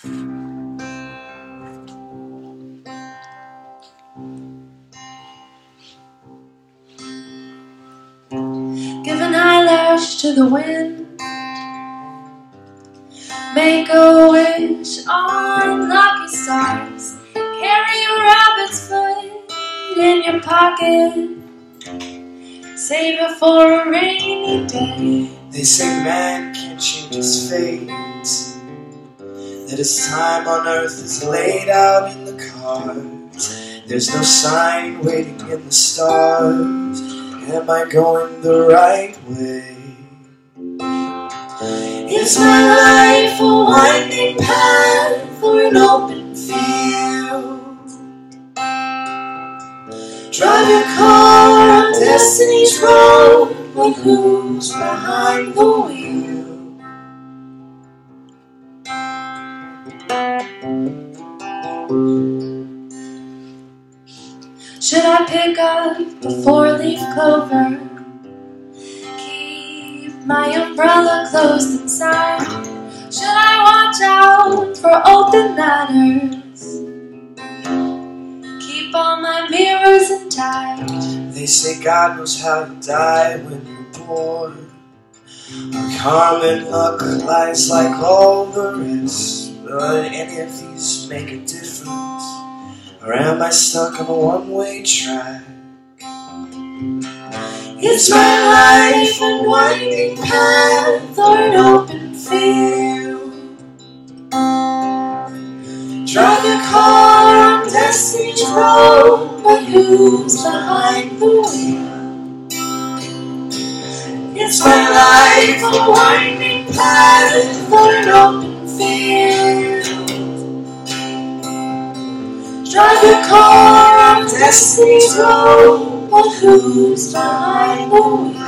Give an eyelash to the wind, make a wish on lucky stars, carry your rabbit's foot in your pocket, save it for a rainy day. They say man can't change his fate, that his time on earth is laid out in the cards. There's no sign waiting in the stars. Am I going the right way? Is my life a winding path or an open field? Drive your car on destiny's road, but who's behind the wheel? Should I pick up the four-leaf clover, keep my umbrella closed inside? Should I watch out for open matters, keep all my mirrors intact? They say God knows how to die when you're born. Our karma and luck lies like all the rest. Will any of these make a difference? Or am I stuck on a one-way track? Is my life a winding path or an open field? Drive your car on destiny's road, but who's behind the wheel? Is my life a winding path or an open field? Drive your car on destiny's road, but who's behind the wheel?